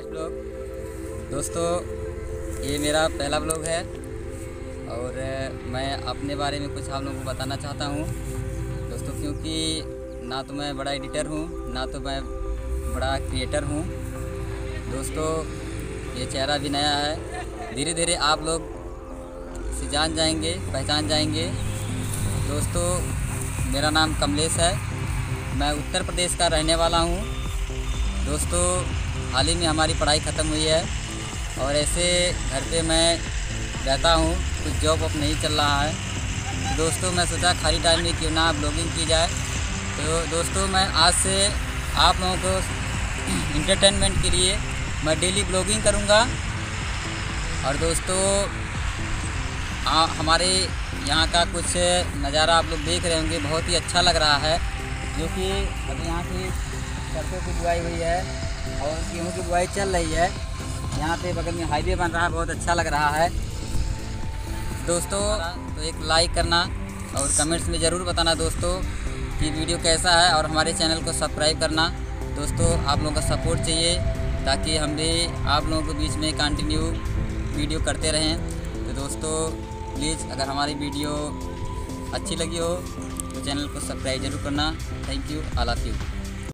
Blog. दोस्तों, ये मेरा पहला ब्लॉग है और मैं अपने बारे में कुछ आप लोगों को बताना चाहता हूँ दोस्तों, क्योंकि ना तो मैं बड़ा एडिटर हूँ ना तो मैं बड़ा क्रिएटर हूँ। दोस्तों, ये चेहरा भी नया है, धीरे धीरे आप लोग इसे जान जाएंगे, पहचान जाएंगे। दोस्तों, मेरा नाम कमलेश है, मैं उत्तर प्रदेश का रहने वाला हूँ। दोस्तों, हाल ही में हमारी पढ़ाई ख़त्म हुई है और ऐसे घर पे मैं रहता हूँ, कुछ जॉब अब नहीं चल रहा है। तो दोस्तों, मैं सोचा खाली टाइम में क्यों ना ब्लॉगिंग की जाए। तो दोस्तों, मैं आज से आप लोगों को इंटरटेनमेंट के लिए मैं डेली ब्लॉगिंग करूँगा। और दोस्तों, हमारे यहाँ का कुछ नज़ारा आप लोग देख रहे होंगे, बहुत ही अच्छा लग रहा है, जो कि अभी यहाँ की सरसों की बुआई हुई है और गेहूँ की बुआई चल रही है। यहाँ पे बगल में हाईवे बन रहा है, बहुत अच्छा लग रहा है। दोस्तों, तो एक लाइक करना और कमेंट्स में ज़रूर बताना दोस्तों कि वीडियो कैसा है, और हमारे चैनल को सब्सक्राइब करना। दोस्तों, आप लोगों का सपोर्ट चाहिए ताकि हम भी आप लोगों के बीच में कंटिन्यू वीडियो करते रहें। तो दोस्तों, प्लीज़ अगर हमारी वीडियो अच्छी लगी हो तो चैनल को सब्सक्राइब ज़रूर करना। Thank you, I love you.